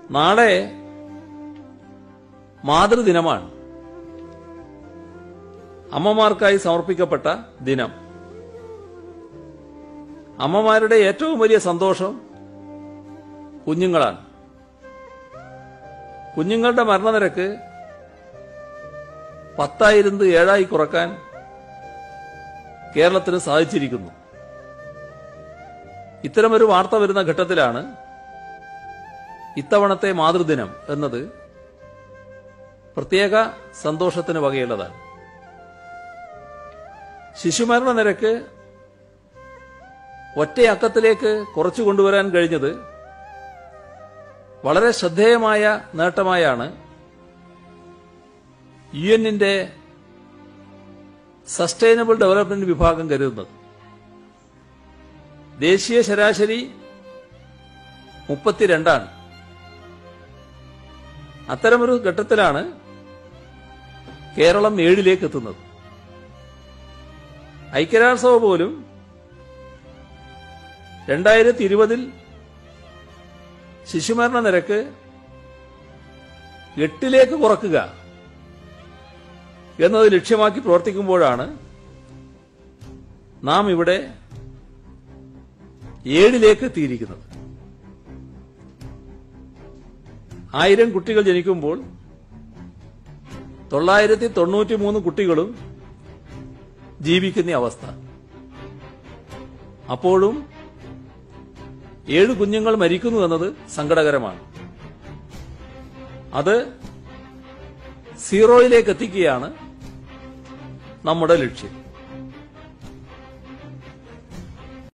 നാളെ മാതൃദിനമാണ്. അമ്മമാർക്കായി സമർപ്പിക്കപ്പെട്ട ദിനം. അമ്മമാരുടെ ഏറ്റവും വലിയ സന്തോഷം കുഞ്ഞുങ്ങളാണ്. കുഞ്ഞുങ്ങളുടെ മരണനിരക്ക് 10,000 7 കുറക്കാൻ കേരളത്തിന് സാധിച്ചിരിക്കുന്നു. ഇത്തരമൊരു വാർത്ത വരുന്ന ഘട്ടത്തിലാണ് ഇത്തവണത്തെ മാതൃദിനം എന്നത് പ്രത്യേക സന്തോഷത്തിന് വകയുള്ളതാണ്. ശിശുമരണ നിരക്ക് ഒറ്റയക്കത്തിലേക്ക് കുറച്ചു കൊണ്ടുവരാൻ കഴിഞ്ഞത് വളരെ ശ്രദ്ധേയമായ നേട്ടമായാണ് യുഎന്നിന്റെ സസ്റ്റൈനബിൾ ഡെവലപ്മെന്റ് വിഭാഗം കരുതുന്നത്. ദേശീയ ശരാശരി 32 ആണ്. അത്തരമൊരു ഘട്ടത്തിലാണ് കേരളം 7ലേക്ക് എത്തുന്നത്. ഐക്യരാഷ്ട്രസഭ പോലും 2020 ശിശുമരണ നിരക്ക് 8ലേക്ക് കുറക്കുക എന്നത് ലക്ഷ്യമാക്കി പ്രവർത്തിക്കുമ്പോഴാണ് നാം ഇവിടെ 7ലേക്ക് എത്തിയിരിക്കുന്നത്. 1000 കുട്ടികൾ ജനിക്കുമ്പോൾ 993 കുട്ടികളും ജീവിക്കുന്ന അവസ്ഥ. അപ്പോഴും 7 കുഞ്ഞുങ്ങൾ മരിക്കുന്നു എന്നത് സങ്കടകരമാണ്. അത് 0യിലേക്ക് എത്തിക്കുകയാണ് നമ്മുടെ ലക്ഷ്യം.